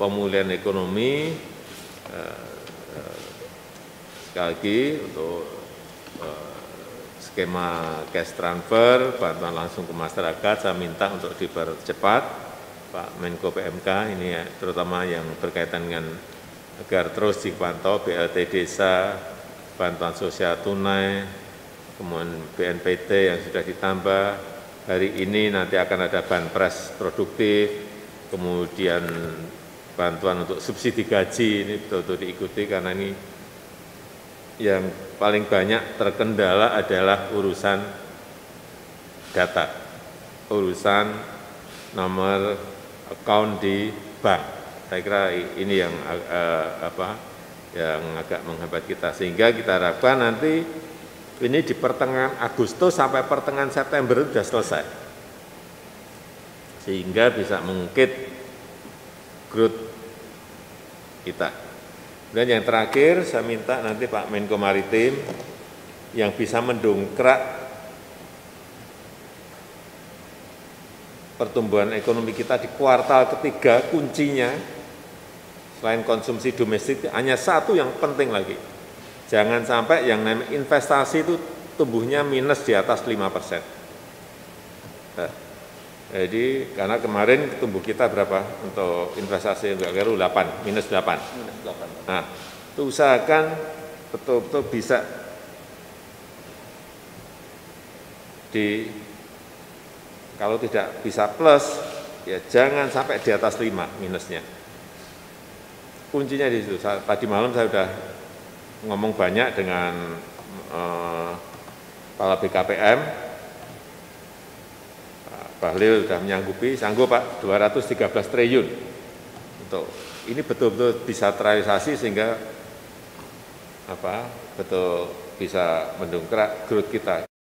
pemulihan ekonomi, sekali lagi untuk skema cash transfer, bantuan langsung ke masyarakat, saya minta untuk dipercepat, Pak Menko PMK, ini ya, terutama yang berkaitan dengan agar terus dipantau BLT desa, bantuan sosial tunai, kemudian BNPT yang sudah ditambah, hari ini nanti akan ada banpres produktif, kemudian bantuan untuk subsidi gaji, ini betul-betul diikuti karena ini yang paling banyak terkendala adalah urusan data, urusan nomor account di bank. Saya kira ini yang yang agak menghambat kita, sehingga kita harapkan nanti ini di pertengahan Agustus sampai pertengahan September itu sudah selesai, sehingga bisa mengungkit growth kita. Dan yang terakhir, saya minta nanti Pak Menko Maritim yang bisa mendongkrak pertumbuhan ekonomi kita di kuartal ketiga, kuncinya selain konsumsi domestik hanya satu yang penting lagi. Jangan sampai yang namanya investasi itu tumbuhnya minus di atas 5%. Jadi karena kemarin tumbuh kita berapa untuk investasi enggak kira 8, minus 8. Nah, itu usahakan betul-betul bisa kalau tidak bisa plus, ya jangan sampai di atas 5 minusnya. Kuncinya di situ. Tadi malam saya sudah ngomong banyak dengan Kepala BKPM, Bahlil sudah menyanggupi, sanggup Pak, 213 triliun. Untuk ini betul-betul bisa terrealisasi sehingga betul bisa mendongkrak growth kita.